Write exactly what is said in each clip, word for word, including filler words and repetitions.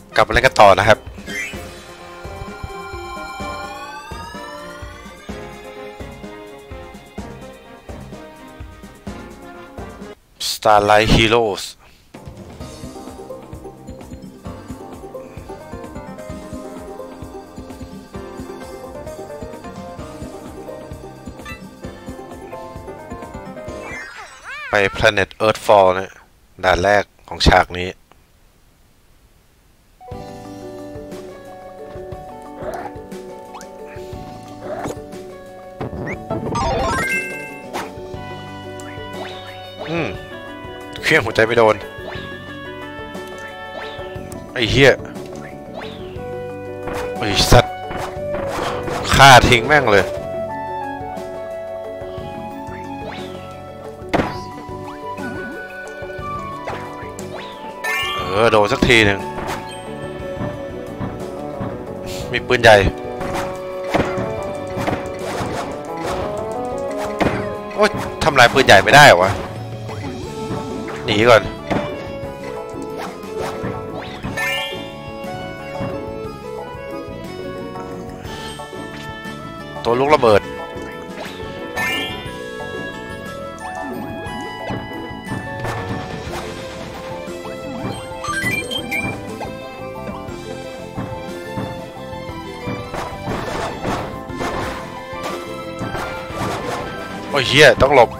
กลับมาเล่นกันต่อนะครับ Starlight Heroes ไป Planet Earthfall เนี่ยด่านแรกของฉากนี้อืมเครื่องหัวใจไม่โดนไอ้เหี้ยไอ้สัตว์ฆ่าทิ้งแม่งเลยเออโดนสักทีหนึ่งมีปืนใหญ่โอ๊ยทำลายปืนใหญ่ไม่ได้เหรอวะหนีก่อนตัวลูกระเบิดโอ้ยเฮียต้องหลบ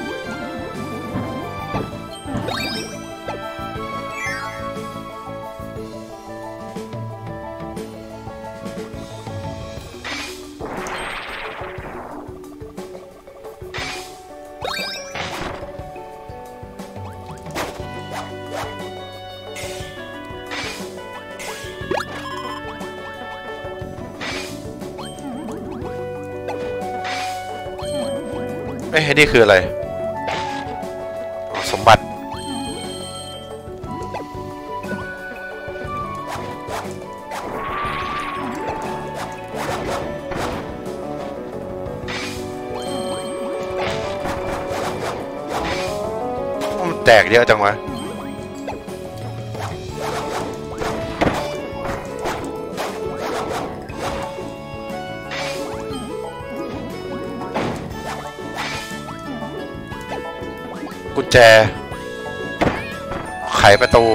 เอ้ยนี่คืออะไรสมบัติมันแตกเยอะจังวะกุญแจไขประตู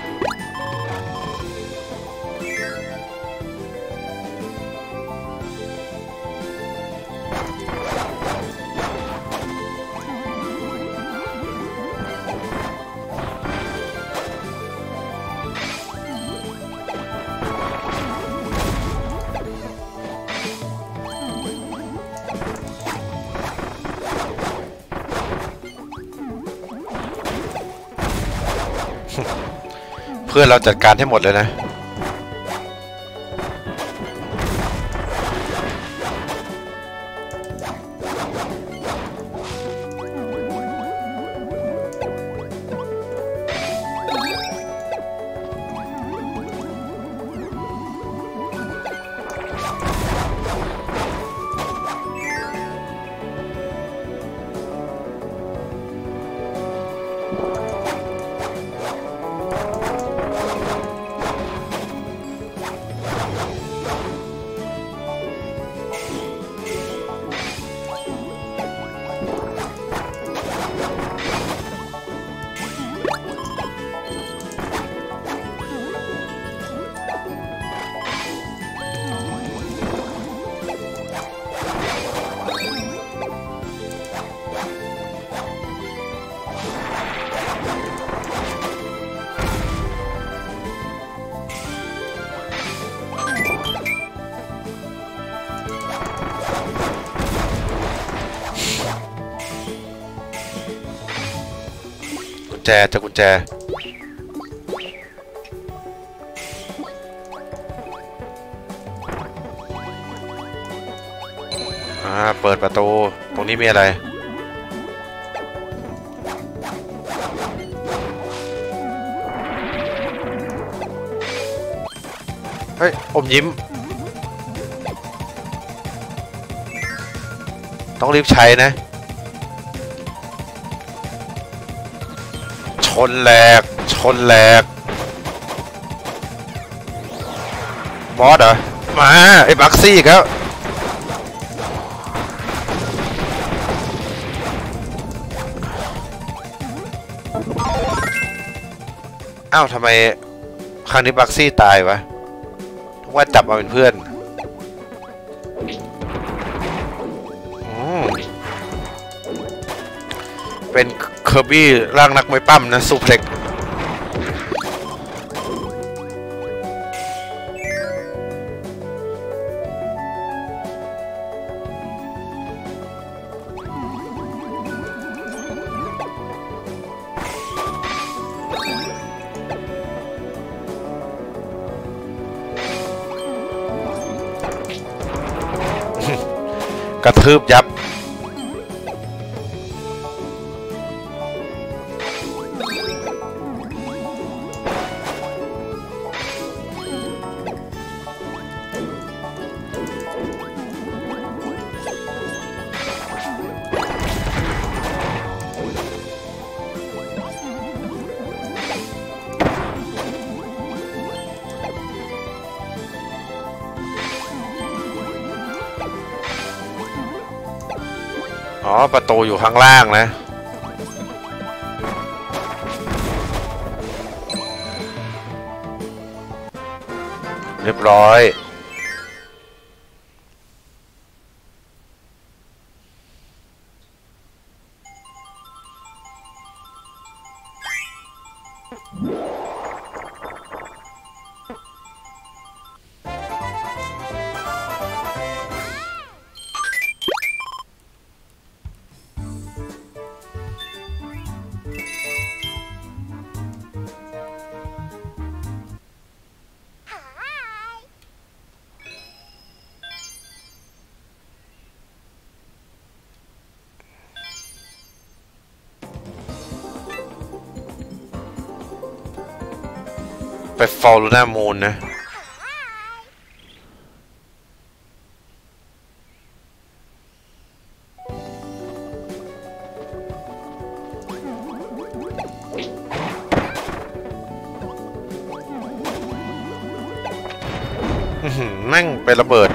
เพื่อนเราจัดการให้หมดเลยนะกุญแจจะกุญแจอ่าเปิดประตูตรงนี้มีอะไรเฮ้ยอมยิ้มต้องรีบใช้นะชนแหลกชนแหลกบอสเหรอมาไอ้บักซี่ครับอ้าวทำไมครั้งนี้บักซี่ตายวะทุกว่าจับมาเป็นเพื่อนเป็นเคอร์บี้ร่างนักมวยปั้มนะซูเพล็กกระทืบยับอ๋อประตูอยู่ข้างล่างนะเรียบร้อยไปฟอลลูน่ามูนนะแม่งเป็นระเบิด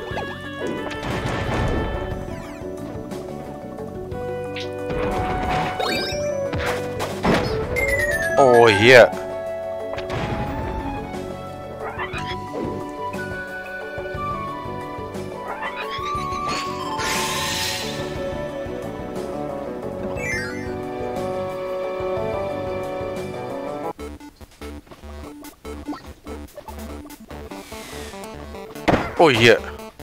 โอ้ยเฮียโอ้ยเหี้ย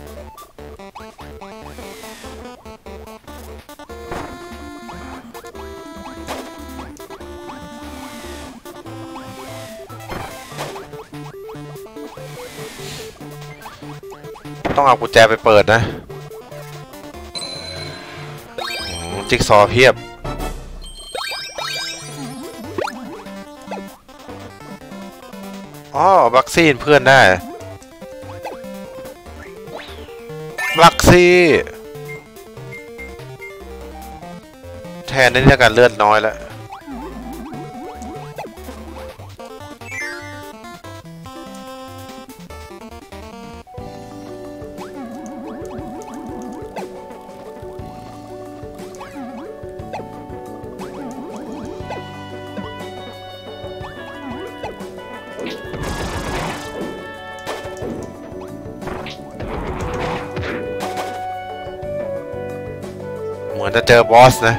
ต้องเอากุญแจไปเปิดนะจิ๊กซอว์เพียบอ๋อวัคซีนเพื่อนได้บักซี่แทนได้ที่การเลือดน้อยแล้วเหมือนจะเจอบอสนะ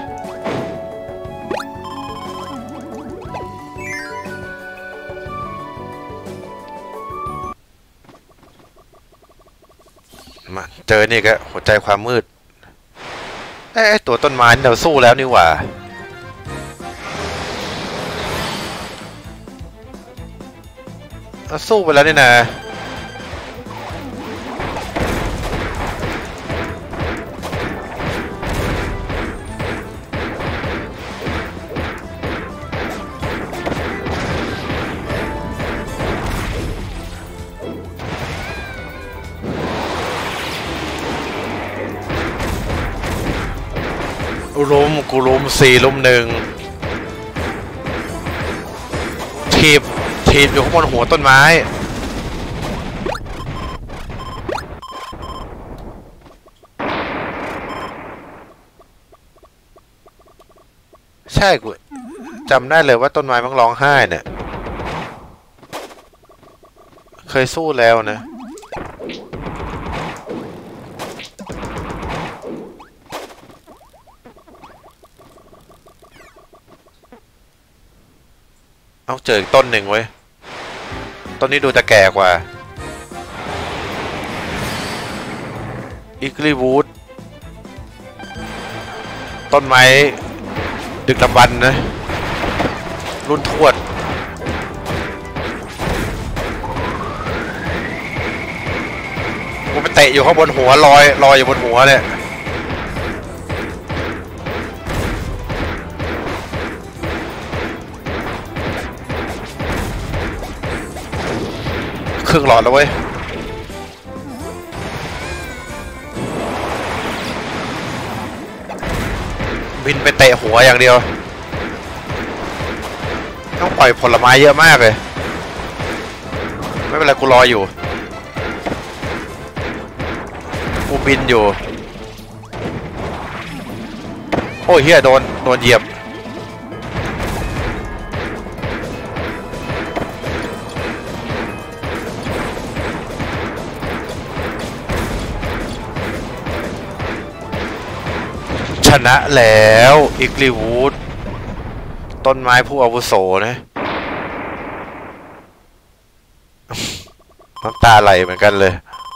มาเจอนี่ก็หัวใจความมืดไอ้ตัวต้นไม้เราสู้แล้วนี่หว่าสู้ไปแล้วนี่นะลุมกูลุมสี่ลุมหนึ่งทีบทีบอยู่ข้างบนหัวต้นไม้ใช่กูจำได้เลยว่าต้นไม้มันร้องไห้เนี่ยเคยสู้แล้วนะเอาเจออีกต้นหนึ่งเว้ยต้นนี้ดูจะแก่กว่าอิกลีวูดต้นไม้ดึกดำบรรพ์นะรุ่นทวดกูไปเตะอยู่ข้างบนหัวลอยลอยอยู่บนหัวเนี่ยครึ่งหลอดแล้วเว้ยบินไปเตะหัวอย่างเดียวต้องปล่อยผลไม้เยอะมากเลยไม่เป็นไรกูรออยู่กูบินอยู่โอ้ยเฮียโดนโดนเหยียบชนะแล้วอิกลีวูดต้นไม้ผู้อาวุโสนะน้ำตาไหลเหมือนกันเลย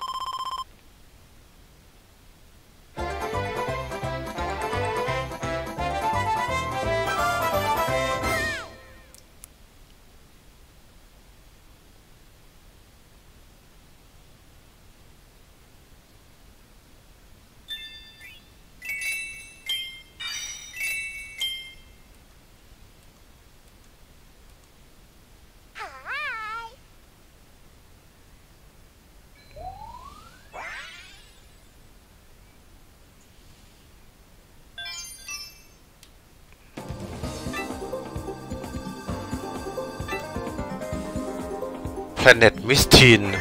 Planet Mistine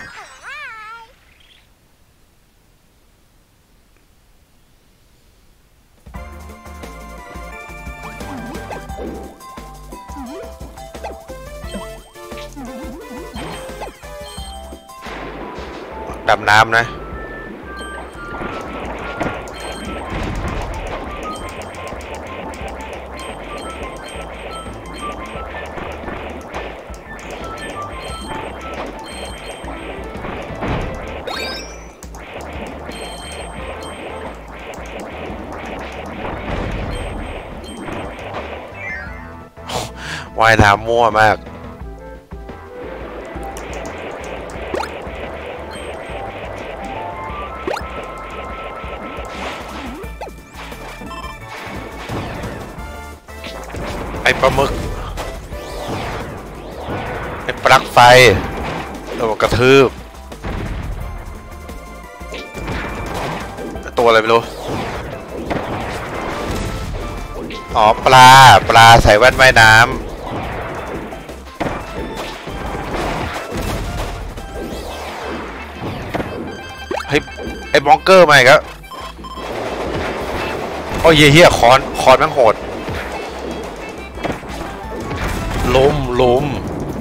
ดำน้ำนะว่ายน้ำมั่วมากไอ้ปลาหมึกไอ้ปลั๊กไฟตัวกระทืบตัวอะไรไม่รู้อ๋อปลาปลาใส่แว่นว่ายน้ำเฮ้ยไอ้มองเกอร์มาอีกแล้วโอ้ยเฮียคอนคอนมันโหดลุมลุม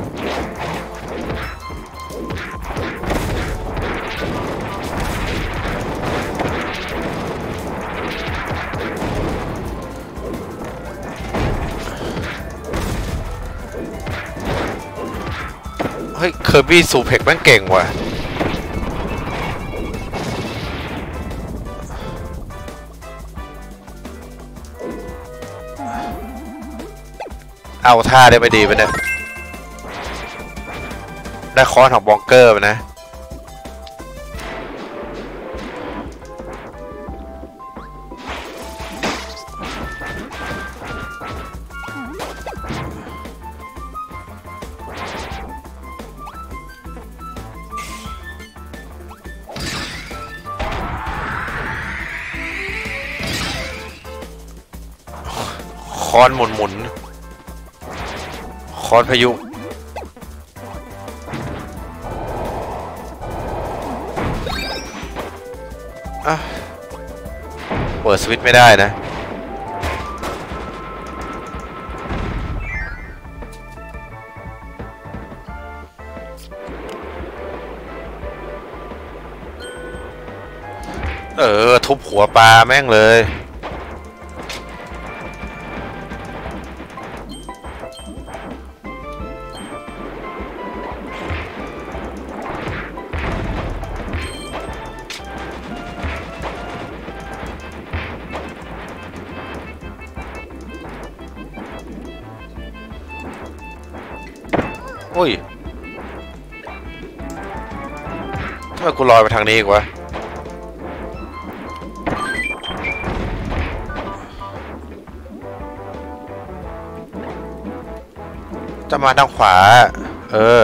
เฮ้ยเคอร์บี้ซูเพ็กแม่งเก่งว่ะเอาท่าได้ไม่ดีไปเนี่ยได้คอนของบองเกอร์ไปนะคอนหมุนหมุนคอนพายุอ่ะเปิดสวิตช์ไม่ได้นะเออทุบหัวปลาแม่งเลยอุ้ยทำไมกูลอยไปทางนี้อีกวะจะมาทางขวาเออ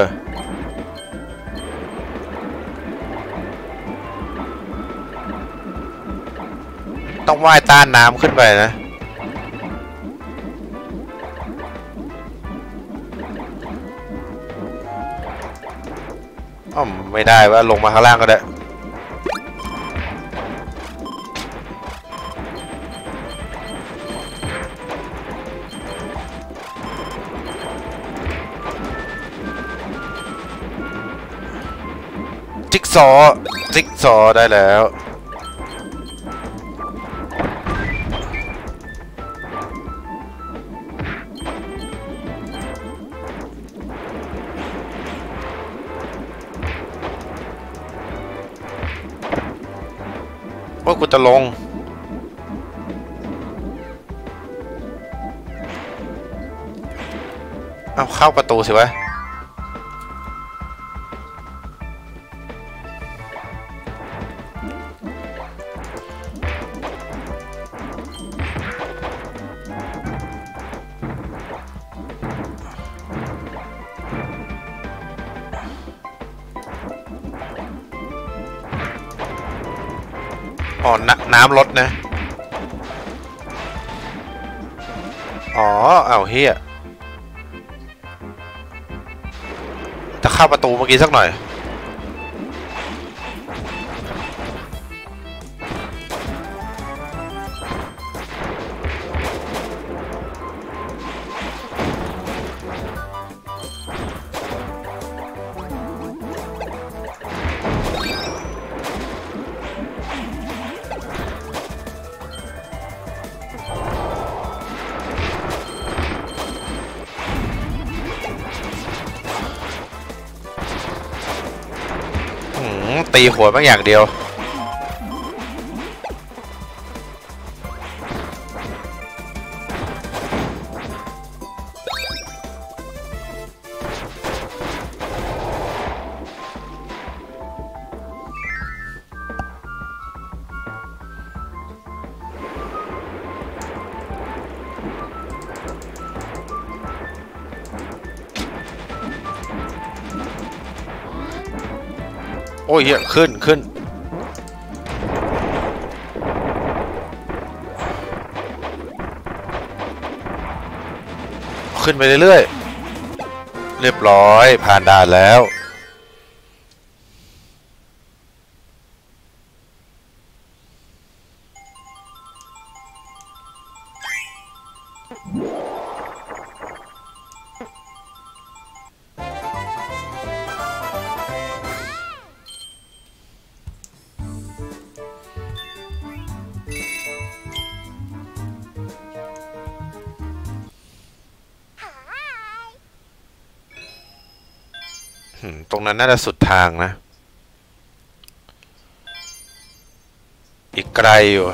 ต้องว่ายต้านน้ำขึ้นไปนะอ๋อไม่ได้ว่าลงมาข้างล่างก็ได้จิ๊กซอว์จิ๊กซอว์ได้แล้วว่ากูจะลงเอาเข้าประตูสิวะอ๋อ น้ำลดนะ อ๋อเอาเฮียจะเข้าประตูเมื่อกี้สักหน่อยตีหัวบางอย่างเดียวโอ้ยเหี้ยขึ้นขึ้นขึ้นไปเรื่อยๆเรียบร้อยผ่านด่านแล้วตรงนั้นน่าจะสุดทางนะอีกไกลอยู่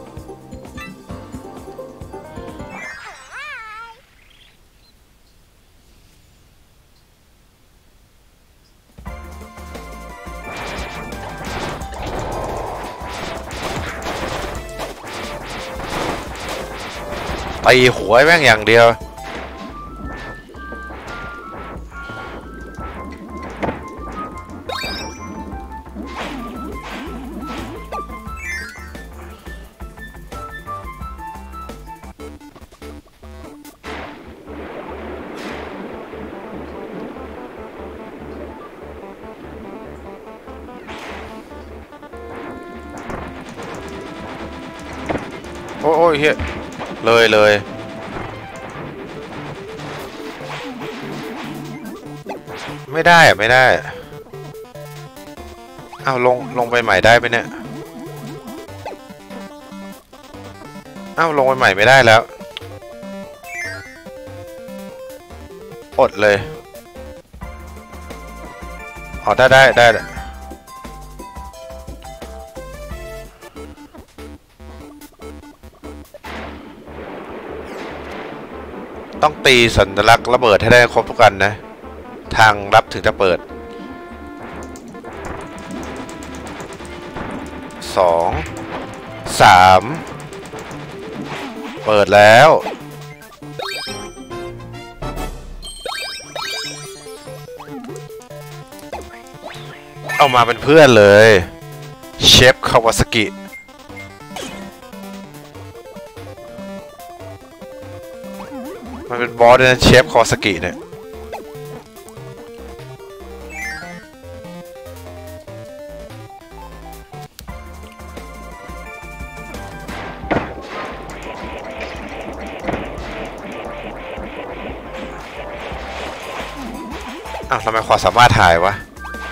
ตีหัวแม่งอย่างเดียวโอ้ยเฮ้ยเลยเลยไม่ได้อะไม่ได้อ้าวลงลงไปใหม่ได้ไหมเนี่ยอ้าวลงไปใหม่ไม่ได้แล้วอดเลยอ๋อได้ได้ได้ต้องตีสัญลักษณ์ระเบิดให้ได้ครบทุกอันนะทางลับถึงจะเปิดสองสามเปิดแล้วเอามาเป็นเพื่อนเลยเชฟคาวาซากิมันเป็นบอสด้วยนะเชฟคาวาซากิเนี่ยอ้าวทำไมความสามารถถ่ายวะ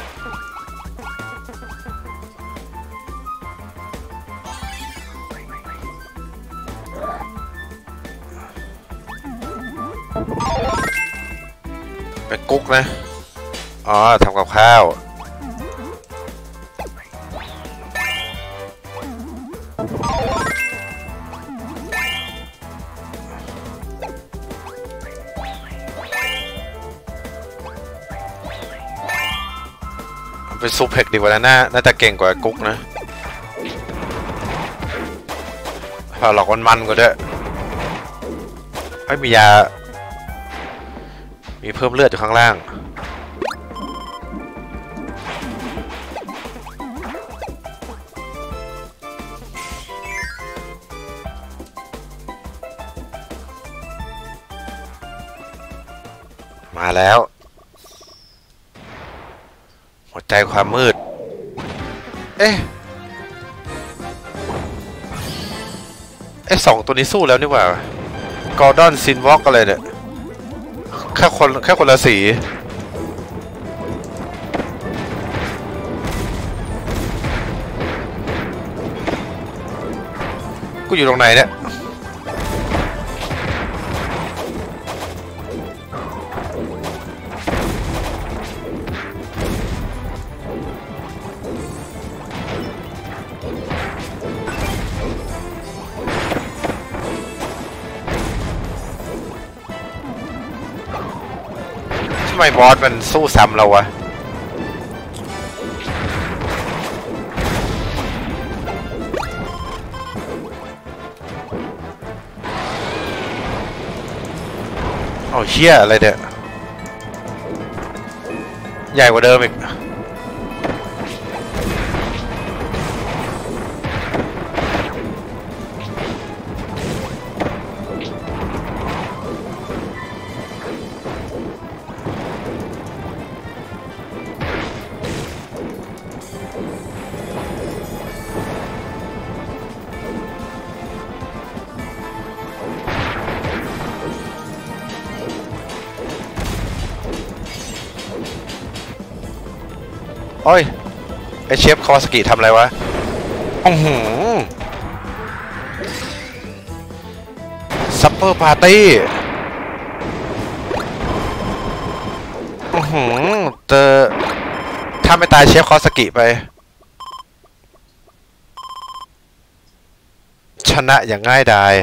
เป็นกุ๊กนะอ๋อทำกับข้าวเป็นซุปเผ็ดดีกว่านะน่าน่าจะเก่งกว่ากุ๊กนะพอหลอกมันมันกว่าด้วยไม่มียามีเพิ่มเลือดอยู่ข้างล่างมาแล้วหัวใจความมืดเอ๊ะไอ้สองตัวนี้สู้แล้วนี่หว่ากอร์ดอนซินวอล์กอะไรเนี่ยแค่คนแค่คนละสีกูอยู่ตรงไหนเนี่ยทำไมบอสมันสู้ซ้ำเราวะเอาเชี่ยอะไรเนี่ยใหญ่กว่าเดิมอีกโอ้ยไอเชฟคาวาซากิทำอะไรวะอื้อหือซัปเปอร์ปาร์ตี้อื้อหือเจอถ้าไม่ตายเชฟคาวาซากิไปชนะอย่างง่ายดาย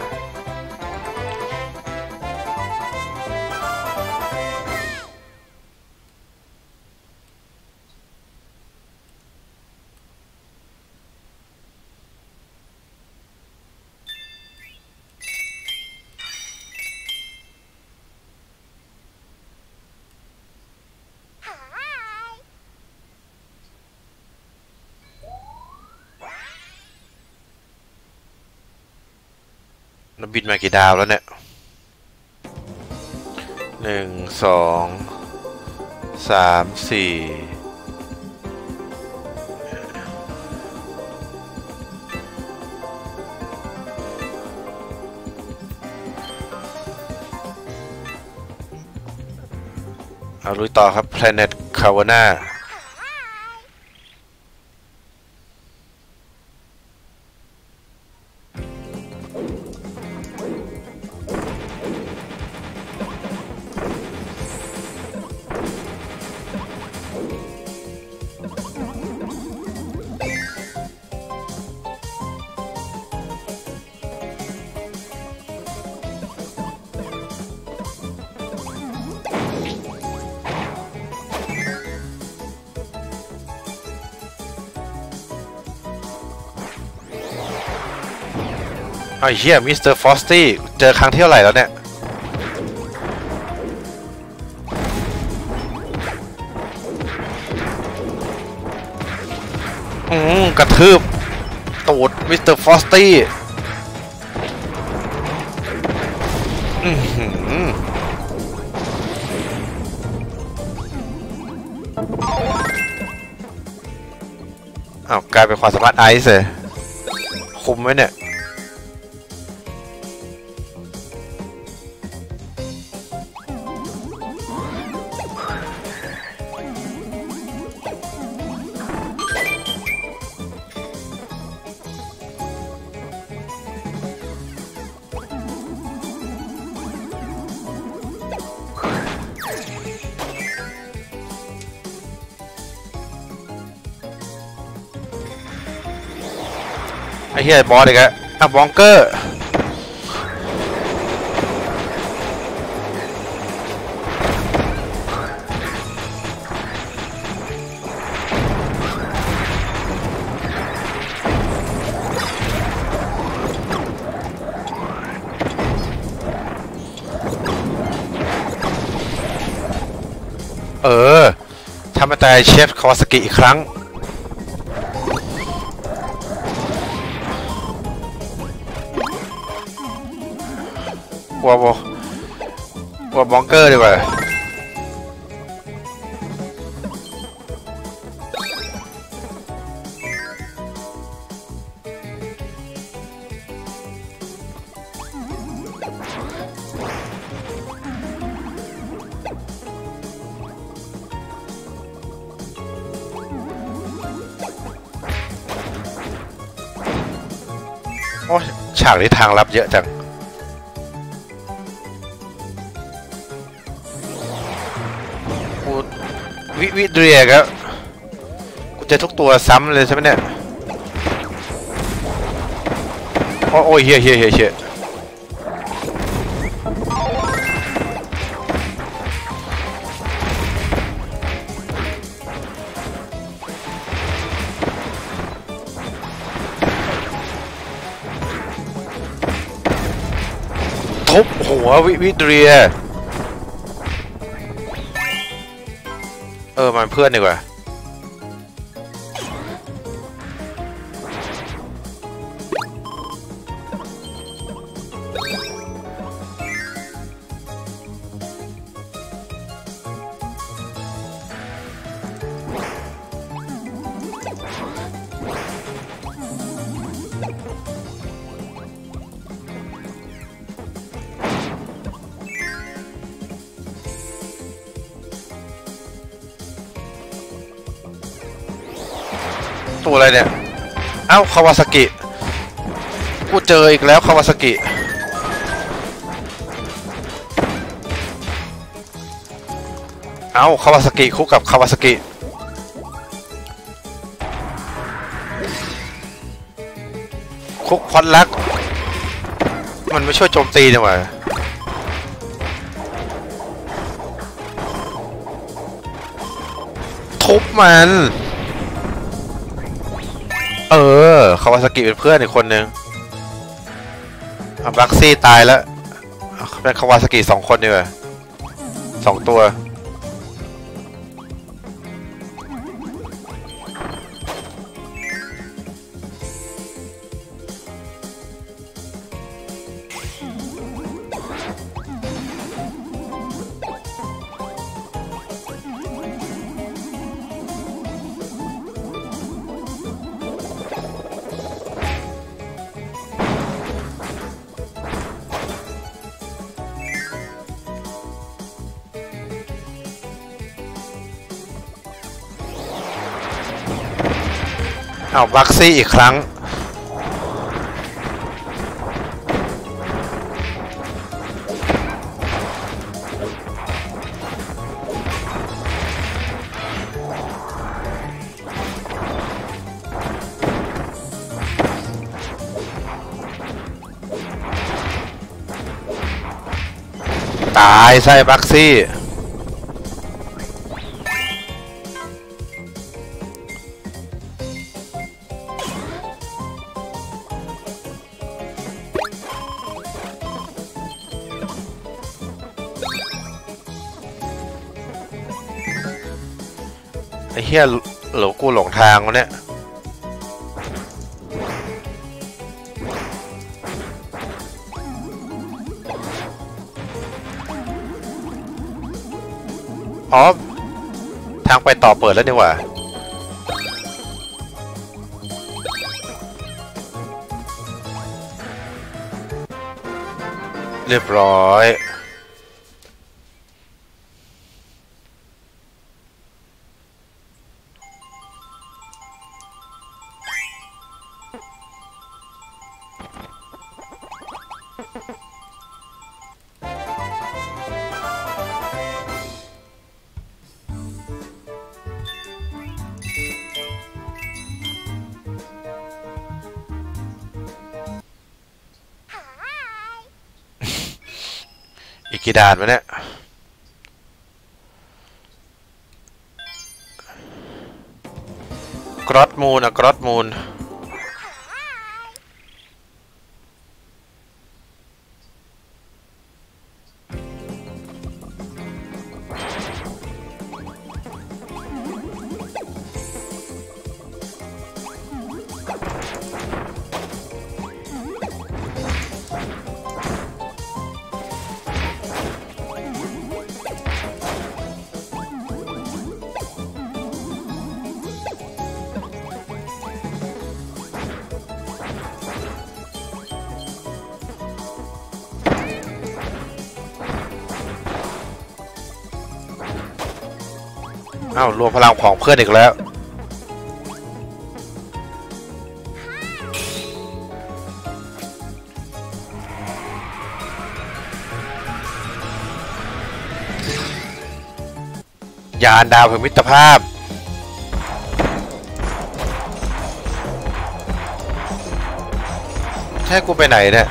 เราบินมากี่ดาวแล้วเนี่ยหนึ่งสองสามสี่เอาลุยต่อครับ Planet Cavana ไอ้เหี้ยมิสเตอร์ฟอสตี้เจอครั้งที่เท่าไหร่แล้วเนี่ยอืมกระทืบตูดมิสเตอร์ฟอสตี้อือหืออ้าวกลายเป็นความสามารถไอซ์เลยคุมไว้เนี่ยไอ้เหี้ยบอสอีกแล้วอ่ะบองเกอร์เออทำมาแต่เชฟคาวาซากิอีกครั้งวัววัววัวบองเกอร์ดีกว่าโอ้ฉากนี้ทางลับเยอะจังวิวิเดียครับกูเจอทุกตัวซ้ำเลยใช่ไหมเนี่ยโอ้ยเฮียเฮียเฮียเฮียทุบหัววิวิเดียเออมันเพื่อนดีกว่าตัวอะไรเนี่ยเอ้าคาวาซากิกูเจออีกแล้วคาวาซากิเอ้าคาวาซากิคู่กับคาวาซากิคุกพอดลักมันไม่ช่วยโจมตีนี่หว่าทุบมันเออคาวาซากิเป็นเพื่อนอีกคนนึงบักซี่ตายแล้วเป็นคาวาซากิสองคนดีกว่าสองตัวเอาบักซี่อีกครั้งตายใช่บักซี่ไอ้เหี้ยหลงกูหลงทางวะเนี่ยอ๋อทางไปต่อเปิดแล้วนี่หว่าเรียบร้อยอีกกี่ด่านวะเนี่ยกรอตมูนอะกรอตมูนอ้าวรวมพลังของเพื่อนอีกแล้วยานดาวแห่งมิตรภาพใช่กูไปไหนเนี่ย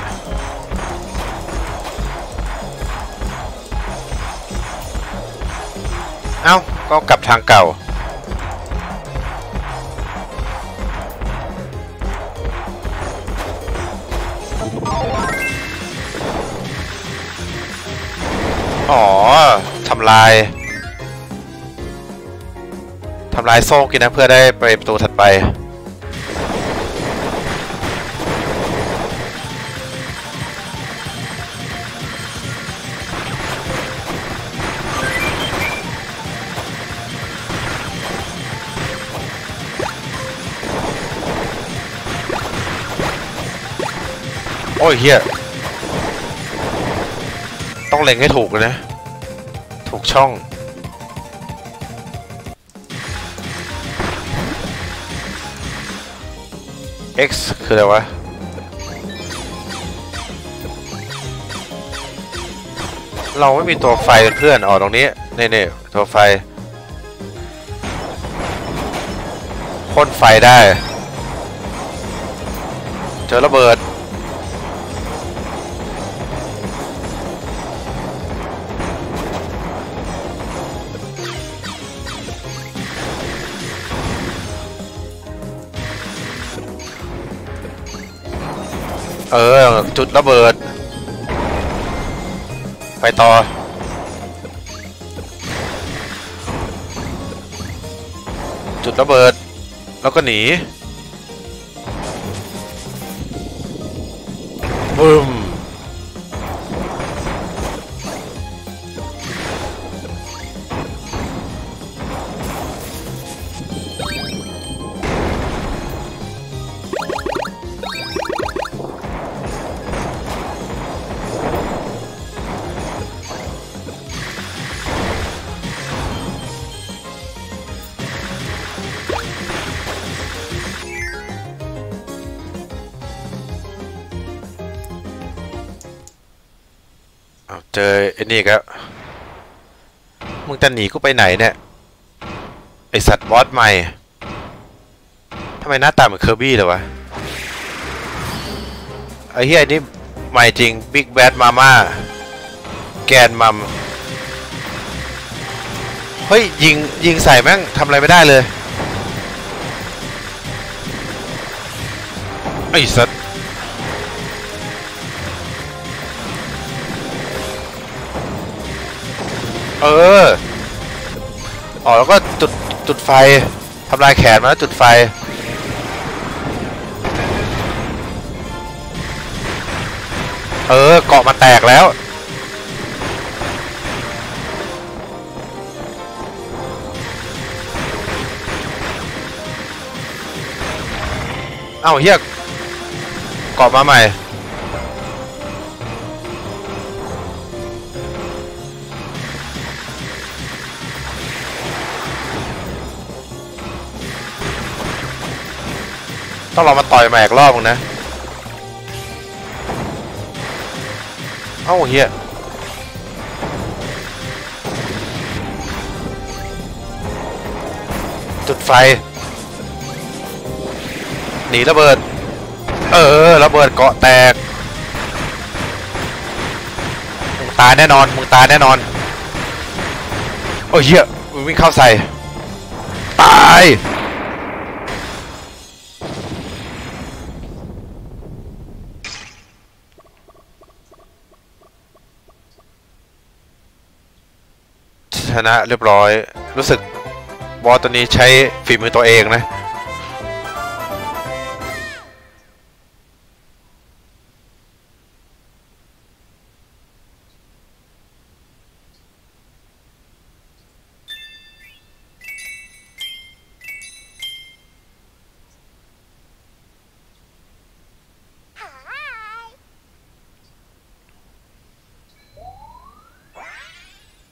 เอ้าก็กลับทางเก่าอ๋อทำลายทำลายโซ่กินนะเพื่อได้ไปประตูถัดไปโอ้ยเฮียต้องเล็งให้ถูกเลยนะถูกช่อง X คืออะไรวะเราไม่มีตัวไฟเป็นเพื่อนอ๋อตรงนี้นี่ๆตัวไฟพ่นไฟได้เจอระเบิดเออจุดระเบิดไปต่อจุดระเบิดแล้วก็หนีบึ้มเจอไอ้นี่ครับมึงจะหนีกูไปไหนเนี่ยไอสัตว์บอสใหม่ทำไมหน้าตาเหมือนเคอร์บี้เลยวะไอ้เหี้ยนี่ใหม่จริงบิ๊กแบดมาม่าแกนมัมเฮ้ยยิงยิงใส่แม่งทำอะไรไม่ได้เลยไอ้สัตว์เอออ๋อแล้วก็จุดจุดไฟทำลายแขนมาแล้วจุดไฟเออเกาะมาแตกแล้วเอ้าเฮียเกาะมาใหม่ต้องลองมาต่อยใหม่อีกรอบนึงนะเอ้าเฮียจุดไฟหนีระเบิดเออระเบิดเกาะแตกมึงตายแน่นอนมึงตายแน่นอนโอ้ยเฮียมึงวิ่งเข้าใส่ตายชนะเรียบร้อยรู้สึกบอสตัวนี้ใช้ฝีมือตัวเองนะ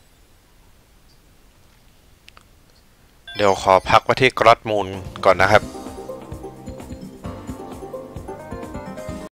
เดี๋ยวขอพักไว้ที่กรอตมูลก่อนนะครับ